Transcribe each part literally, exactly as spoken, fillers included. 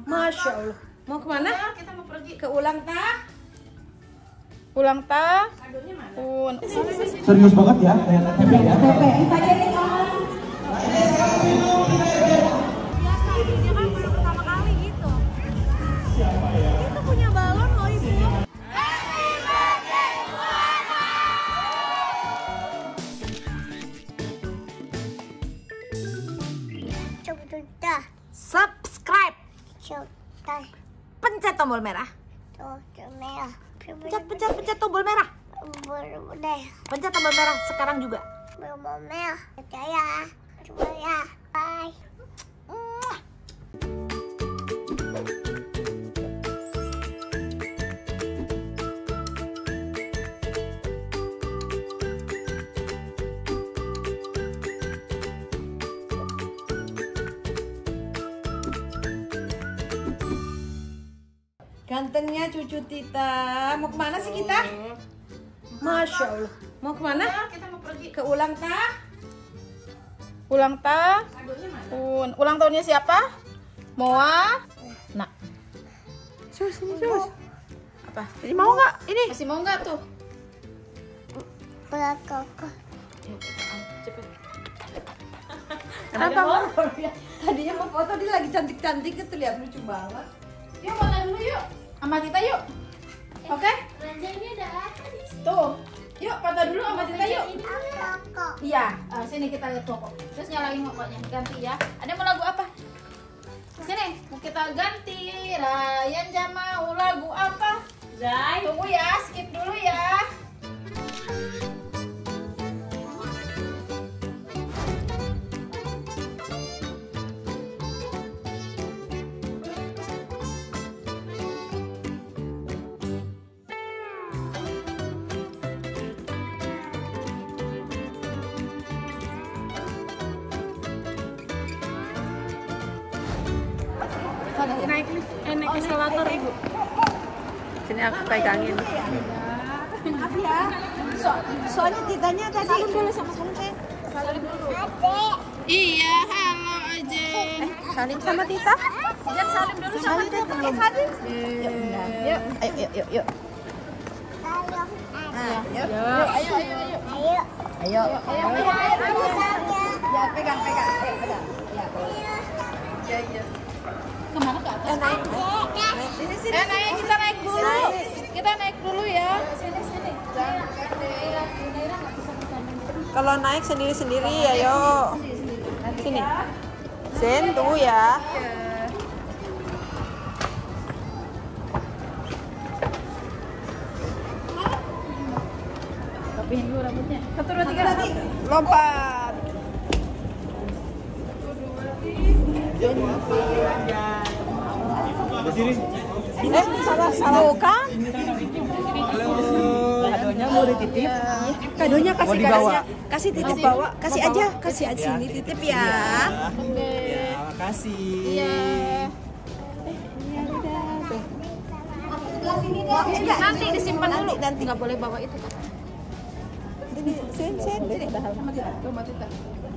Masya Allah. Mau kemana? Ya, kita mau pergi ke ulang tahun. Ulang tahun. Kadonya mana? Pun. Serius banget ya, kayak K T P ya. K T P. Tanya nih kawan. Biasa dia kan baru pertama kali gitu. Itu punya balon loh ibu. Sudah. Subscribe. Sudah. Pencet tombol merah. Sudah merah. Pencet, pencet, pencet tombol merah. Boleh. Pencet tombol merah sekarang juga. Tombol merah. Percaya. Percaya. Bye. Gantengnya cucu Tita. Mau kemana sih kita? Masya Allah. Mau kemana? ya, kita mau pergi Ke ulang tahun. Ulang tahun. Kadonya mana? Pun. Ulang tahunnya siapa? Moa. Nak. Sus, ini sus. Apa? Ini mau nggak? Ini. Masih mau nggak tuh? Berat kakak. Cepet. Kenapa? Tadinya mau foto dia lagi cantik-cantik itu, lihat lucu banget. Yuk foto dulu yuk. Sama Tita yuk. Oke? Ranjangnya udah ada di sini. Tuh. Yuk foto dulu sama Tita yuk. Kakak. Iya, eh, sini kita lihat pokok. Terus nyalain pokoknya, ganti ya. Ada mau lagu apa? Sini, mau kita ganti. Ryan Jam mau lagu apa? Zai. Tunggu ya, skip dulu ya. Naik eh, naik eskalator ibu. Sini aku pegangin. Maaf ya. So, soalnya Titanya tadi. Salim dulu sama salim saya. Salim dulu. Iya, halo Ajen. Salim sama Tita. Jangan salim dulu sama Salim dulu. Salim. Yuk, ayo, yuk, yuk, yuk. Nah, yuk. Yuk, ayo, ayo, ayo. Ayo. Ayo. Ayo, ayo, ayo. Ya, pegang, pegang. Pegang. Ya. Iya, iya. Kemana ke atas? Naik. Sini, sini. Eh, naik, kita naik dulu. Kita naik dulu ya. Kalau naik sendiri-sendiri ya, yuk. Sini. Sen, tunggu ya. Rapihin dulu rambutnya. Satu, dua, tiga. Lompat. Eh, salah, salah. Bukan. Kadonya mau dititip. Kadonya kasih kasih, kasih titip bawa, kasih aja, kasih aja sini titip ya. Ya, makasih. Iya. Nanti disimpan dulu. Nanti, nanti. Nggak boleh bawa itu. Sini, sen, sen, sini. Sama Tita. Tuh, sama Tita.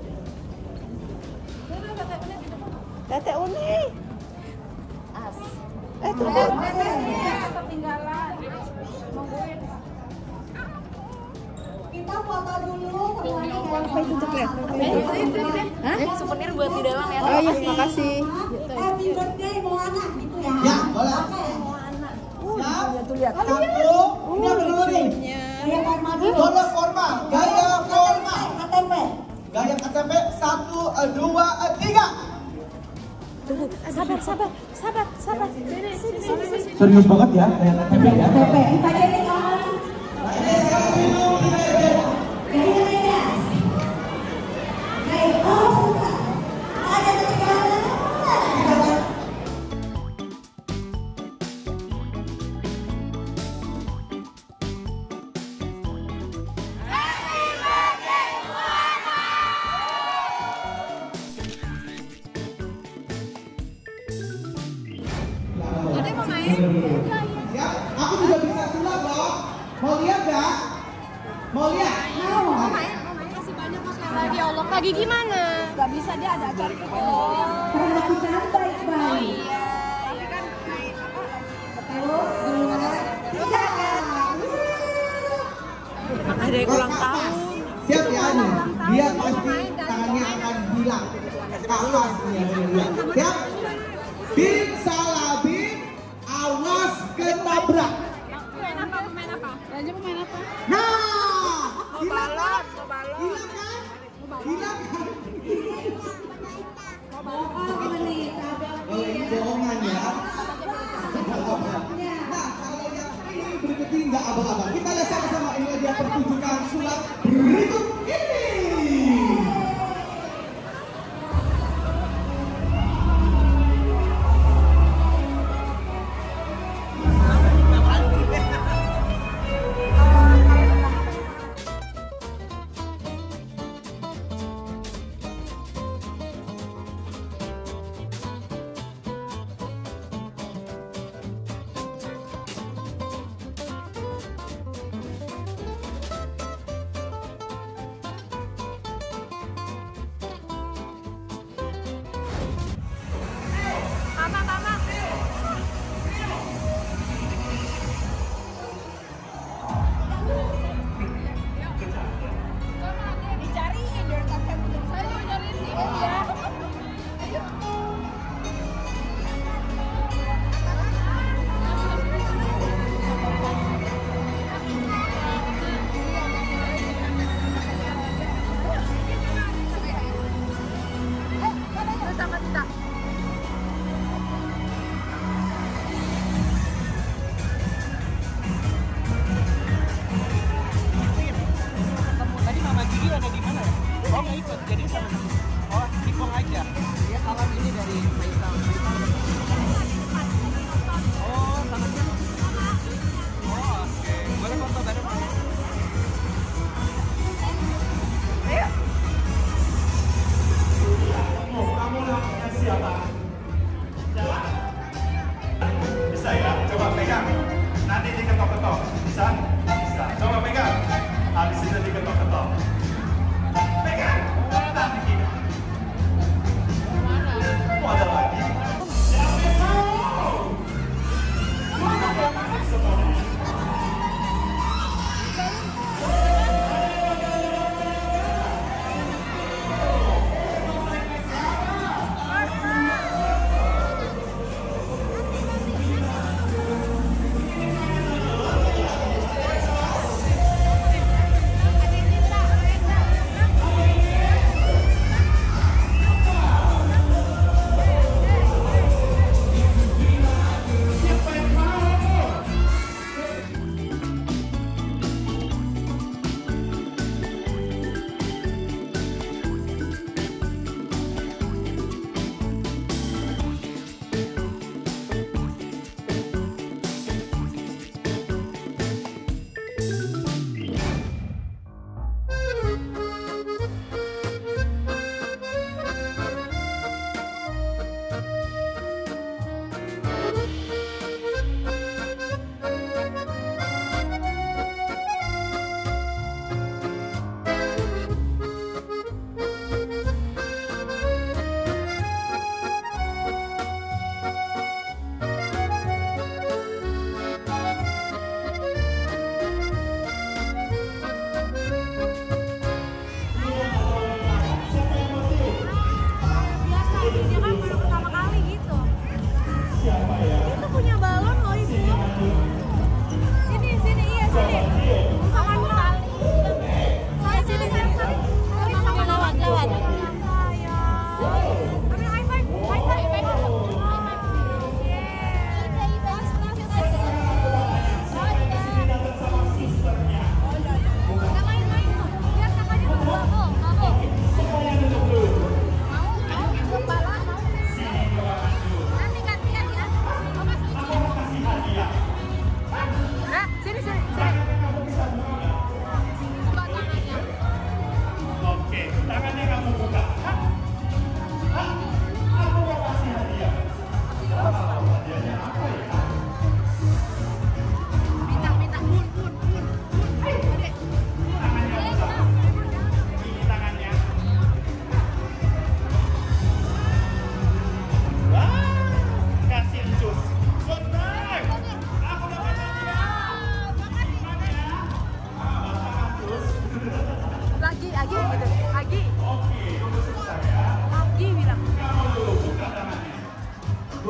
Tete Uni. As. Eh, tunggu. Ketinggalan. Kita foto dulu. Apa itu coklat? Hah? Souvenir buat di dalam ya. Oh iya, makasih. Happy birthday Moana gitu ya. Ya, boleh. Tuh lihat. Satu, ini apa dulu nih? Gaya formal dulu. Gaya formal, gaya formal. K T P. Gaya K T P, satu, dua, tiga. Tunggu, sabar, sabar, sabar, sabar. Sini, sini, sini. Serius banget ya, kayak K T P ya. K T P. Tanya nih kawan. Ya, aku juga bisa sulap loh. Mau lihat gak? Mau lihat? Mau main, mau main masih banyak kok sekali lagi. Ya Allah, pagi gimana? Gak bisa, dia ada acara. Oh iya, iya. ulang tahun. Siap ya nih. Dia pasti tangannya akan hilang. Awas dia. Siap? Bim salah bim. Awas ketabrak. Main apa? Main apa? Raja mau main apa? Nah, Mau hilang balon, kan? mau balon. Hilang kan? Hilang kan? Oh, ini bohongan ya. Nah, kalau yang ini berikut ini nggak abang-abang. Kita lihat sama-sama, ini dia pertunjukan sulap berikut ini. Mama, mama. Dicariin dari kakek punya saya mau nyariin dia. Ayo. Sama kita. Tadi Mama Gigi ada di mana ya? Oh nggak ikut, jadi sama oh Kipong aja. Dia salam ini dari Faisal. Oh sama siapa? Oh oke, boleh foto bareng. Ayo. Kamu namanya siapa? Bisa ya? Coba pegang. Nanti diketok-ketok. Bisa? Bisa. Coba pegang. Habis itu diketok-ketok. Pegang. Nanti gini. Oh, ada lagi. Siapa yang mau?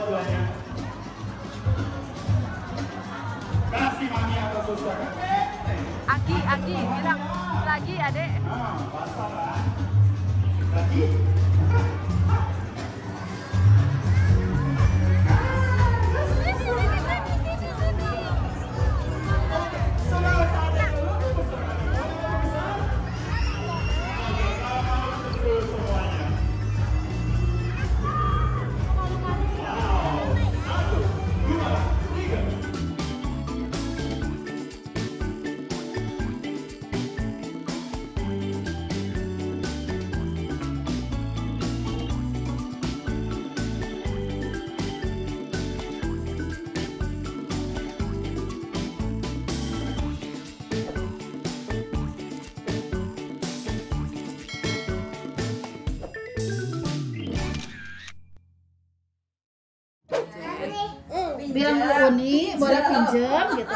dua-duanya. Kasih mami atau suster. Aki, Aki, bilang lagi adek. Nah, basah lah. Lagi. Bilang ke Uni boleh pinjam gitu.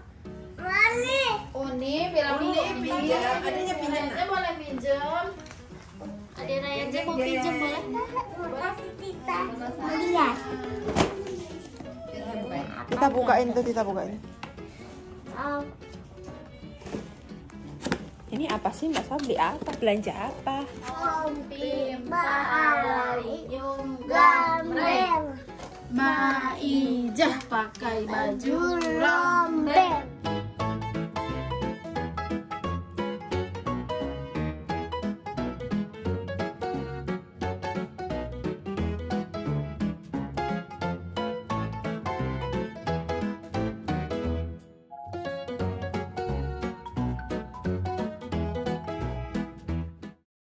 Uni bilang Uni pinjam. Adanya pinjam. Adanya boleh pinjam. Adik Raya aja mau pinjam boleh? Kasih kita lihat. Kita bukain tuh, kita bukain. Ini apa sih Mas? Beli apa? Belanja apa? Pimpa alaikum gamreng. Maijah pakai baju rombeng.